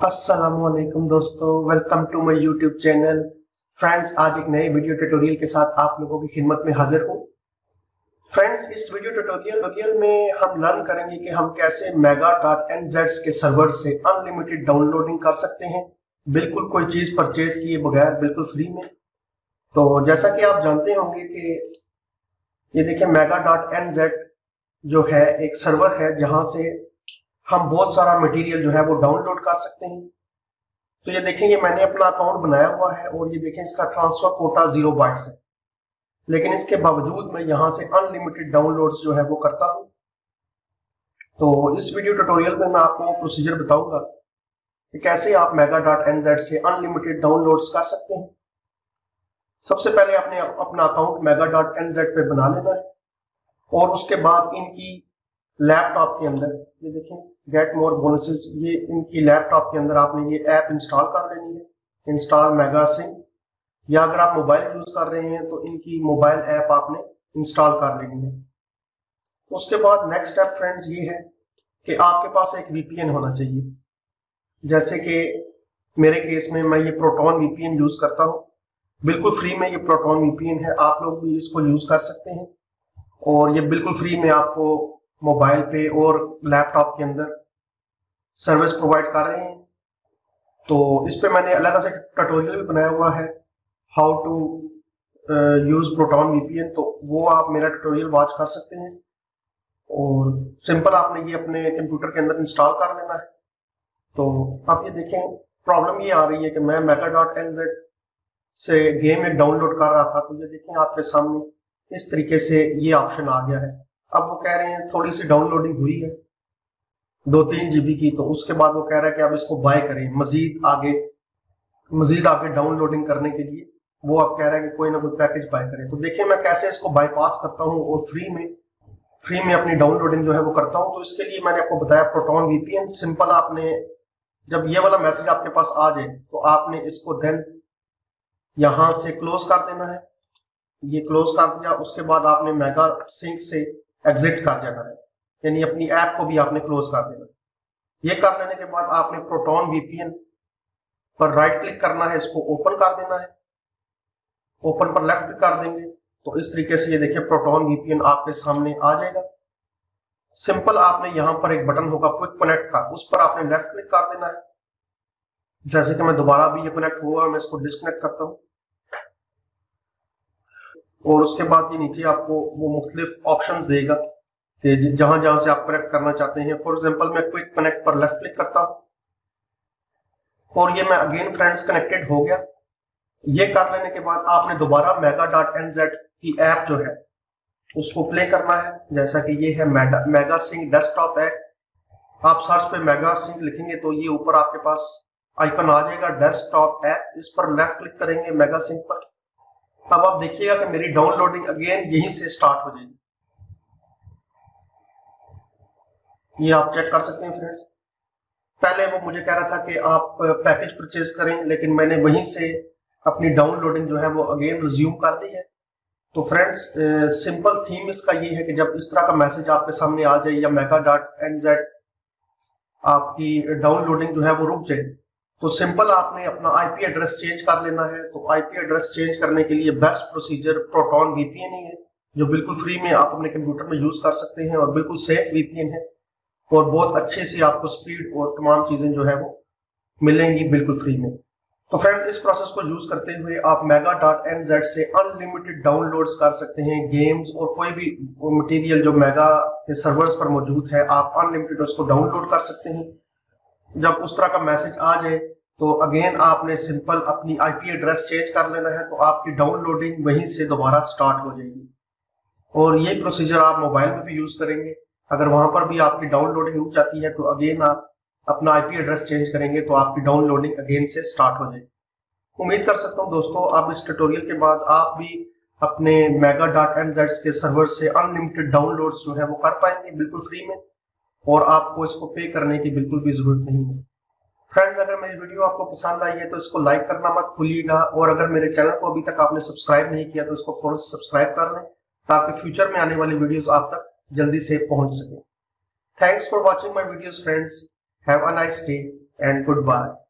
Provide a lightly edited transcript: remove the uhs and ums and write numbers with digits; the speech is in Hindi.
अस्सलामुअलैकुम दोस्तों, welcome to my YouTube channel. Friends, आज एक नए वीडियो ट्यूटोरियल के साथ आप लोगों की खिदमत में हाजिर हूँ। फ्रेंड्स, इस वीडियो ट्यूटोरियल में हम लर्न करेंगे कि हम कैसे mega.nz के सर्वर से अनलिमिटेड डाउनलोडिंग कर सकते हैं, बिल्कुल कोई चीज परचेज किए बगैर, बिल्कुल फ्री में। तो जैसा कि आप जानते होंगे कि ये देखिए mega.nz जो है एक सर्वर है जहां से हम बहुत सारा मटेरियल जो है वो डाउनलोड कर सकते हैं। तो ये देखें, ये मैंने अपना अकाउंट बनाया हुआ है और ये देखें इसका ट्रांसफर कोटा 0 बाइट्स है, लेकिन इसके बावजूद मैं यहाँ से अनलिमिटेड डाउनलोड्स जो है वो करता हूँ। तो इस वीडियो ट्यूटोरियल में मैं आपको प्रोसीजर बताऊंगा कि कैसे आप mega.nz से अनलिमिटेड डाउनलोड्स कर सकते हैं। सबसे पहले आपने अपना अकाउंट mega.nz पे बना लेना है और उसके बाद इनकी लैपटॉप के अंदर ये देखें गेट मोर बोनसेस, ये इनकी लैपटॉप के अंदर आपने ये ऐप इंस्टॉल कर लेनी है, इंस्टॉल मेगासिंक। या अगर आप मोबाइल यूज कर रहे हैं तो इनकी मोबाइल ऐप आपने इंस्टॉल कर लेनी है। उसके बाद नेक्स्ट स्टेप फ्रेंड्स ये है कि आपके पास एक वीपीएन होना चाहिए। जैसे कि मेरे केस में मैं ये प्रोटॉन वीपीएन यूज करता हूँ, बिल्कुल फ्री में ये प्रोटॉन वीपीएन है, आप लोग भी इसको यूज कर सकते हैं और ये बिल्कुल फ्री में आपको मोबाइल पे और लैपटॉप के अंदर सर्विस प्रोवाइड कर रहे हैं। तो इस पे मैंने अलग से ट्यूटोरियल भी बनाया हुआ है, how to use Proton VPN, तो वो आप मेरा ट्यूटोरियल वॉच कर सकते हैं। और सिंपल आपने ये अपने कंप्यूटर के अंदर इंस्टॉल कर लेना है। तो आप ये देखें, प्रॉब्लम ये आ रही है कि मैं mega.nz से गेम एक डाउनलोड कर रहा था, तो ये देखें आपके सामने इस तरीके से ये ऑप्शन आ गया है। अब वो कह रहे हैं थोड़ी सी डाउनलोडिंग हुई है 2-3 GB की, तो उसके बाद वो कह रहा है कि आप इसको बाय करें मजीद आगे डाउनलोडिंग करने के लिए। वो आप कह रहा है कि कोई ना कोई पैकेज बाय करें। तो देखिए मैं कैसे इसको बाईपास करता हूँ और फ्री में अपनी डाउनलोडिंग जो है वो करता हूँ। तो इसके लिए मैंने आपको बताया प्रोटॉन वीपीएन। सिंपल आपने जब ये वाला मैसेज आपके पास आ जाए तो आपने इसको देन यहां से क्लोज कर देना है। ये क्लोज कर दिया, उसके बाद आपने मेगासिंक से एग्जिट कर जाना है, यानी अपनी ऐप को भी आपने क्लोज कर देना है। ये कर लेने के बाद आपने प्रोटॉन वीपीएन पर राइट क्लिक करना है, इसको ओपन कर देना है। ओपन पर लेफ्ट क्लिक कर देंगे तो इस तरीके से ये देखिए प्रोटॉन वीपीएन आपके सामने आ जाएगा। सिंपल आपने यहां पर एक बटन होगा क्विक कनेक्ट का, उस पर आपने लेफ्ट क्लिक कर देना है। जैसे कि मैं दोबारा भी ये कनेक्ट हुआ, मैं इसको डिस्कनेक्ट करता हूं और उसके बाद ये नीचे आपको वो मुख्तलिफ ऑप्शंस देगा कि जहां जहां से आप कनेक्ट करना चाहते हैं। फॉर एग्जांपल मैं क्विक कनेक्ट पर लेफ्ट क्लिक करता हूं और ये मैं अगेन फ्रेंड्स कनेक्टेड हो गया। ये कर लेने के बाद आपने दोबारा mega.nz की ऐप जो है उसको प्ले करना है। जैसा कि ये है मेगासिंक डेस्कटॉप ऐप। आप सर्च पे मेगासिंक लिखेंगे तो ये ऊपर आपके पास आइकन आ जाएगा डेस्कटॉप ऐप, इस पर लेफ्ट क्लिक करेंगे मेगासिंक पर। अब आप देखिएगा कि मेरी डाउनलोडिंग अगेन यहीं से स्टार्ट हो जाएगी। ये आप चेक कर सकते हैं फ्रेंड्स। पहले वो मुझे कह रहा था कि आप पैकेज परचेज करें, लेकिन मैंने वहीं से अपनी डाउनलोडिंग जो है वो अगेन रिज्यूम कर दी है। तो फ्रेंड्स, सिंपल थीम इसका ये है कि जब इस तरह का मैसेज आपके सामने आ जाए या mega.nz आपकी डाउनलोडिंग जो है वो रुक जाए, तो सिंपल आपने अपना आईपी एड्रेस चेंज कर लेना है। तो आईपी एड्रेस चेंज करने के लिए बेस्ट प्रोसीजर प्रोटॉन वीपीएन ही है, जो बिल्कुल फ्री में आप अपने कंप्यूटर में यूज कर सकते हैं और बिल्कुल सेफ वीपीएन है और बहुत अच्छे से आपको स्पीड और तमाम चीजें जो है वो मिलेंगी बिल्कुल फ्री में। तो फ्रेंड्स, इस प्रोसेस को यूज करते हुए आप mega.nz से अनलिमिटेड डाउनलोड्स कर सकते हैं, गेम्स और कोई भी मटेरियल जो मेगा के सर्वर्स पर मौजूद है, आप अनलिमिटेड उसको डाउनलोड कर सकते हैं। जब उस तरह का मैसेज आ जाए तो अगेन आपने सिंपल अपनी आईपी एड्रेस चेंज कर लेना है, तो आपकी डाउनलोडिंग वहीं से दोबारा स्टार्ट हो जाएगी। और ये प्रोसीजर आप मोबाइल में भी यूज करेंगे। अगर वहां पर भी आपकी डाउनलोडिंग रुक जाती है तो अगेन आप अपना आईपी एड्रेस चेंज करेंगे तो आपकी डाउनलोडिंग अगेन से स्टार्ट हो जाएगी। उम्मीद कर सकता हूं दोस्तों, आप इस ट्यूटोरियल के बाद आप भी अपने mega.nz के सर्वर से अनलिमिटेड डाउनलोड्स जो है वो कर पाएंगे बिल्कुल फ्री में, और आपको इसको पे करने की बिल्कुल भी जरूरत नहीं है। फ्रेंड्स, अगर मेरी वीडियो आपको पसंद आई है तो इसको लाइक करना मत भूलिएगा, और अगर मेरे चैनल को अभी तक आपने सब्सक्राइब नहीं किया तो इसको फौरन सब्सक्राइब कर लें ताकि फ्यूचर में आने वाली वीडियोस आप तक जल्दी से पहुंच सके। Thanks for watching my videos friends. Have a nice day. And good bye.